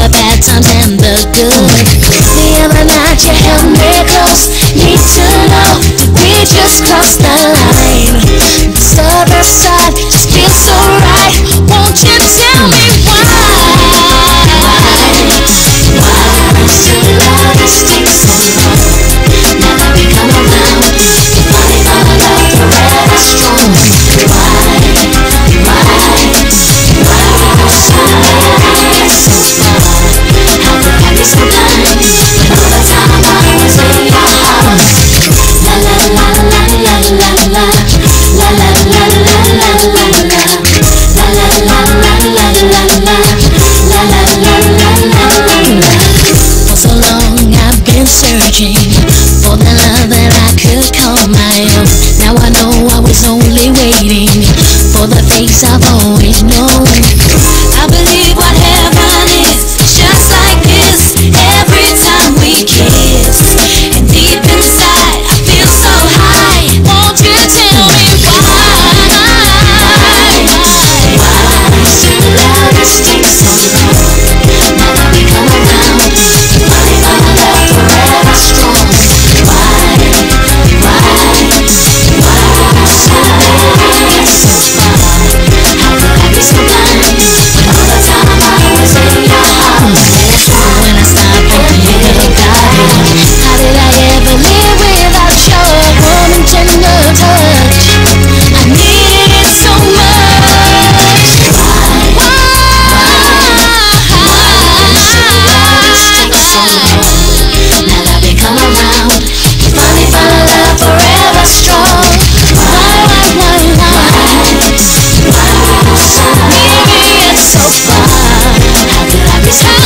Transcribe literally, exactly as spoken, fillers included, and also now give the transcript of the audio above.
the bad times and the good. The other night you held me close. Need to know, did we just cross the line? This other side just feels so right. Won't you tell me why? Why should love just take so long? Never be come around. Funny how love forever strong. Why? Why? Why should love get so far? How could I be so blind? When all the time I was in your heart. La la la la la la la. La la la la la la la. La la la la la la la. La la la la la la la. For so long I've been searching for the love that I could call my own. Now I know I was only waiting for the face I've always known. I believe what heaven is just like this every time we kiss. And deep inside I feel so high. Won't you tell me why? Why should love just take so long? Never be come around. Funny how love forever strong. Why? Why? Why should love get so far? How could I be so blind? When all the time I was in your heart. When I stopped thinking about it, how did I ever live without your warm and tender touch? I needed it so much. Why? Why? Why should love just take so long? Now that we come around, we finally found love forever strong. Why? Why? Why? Why? Why should we get so far? How could I be so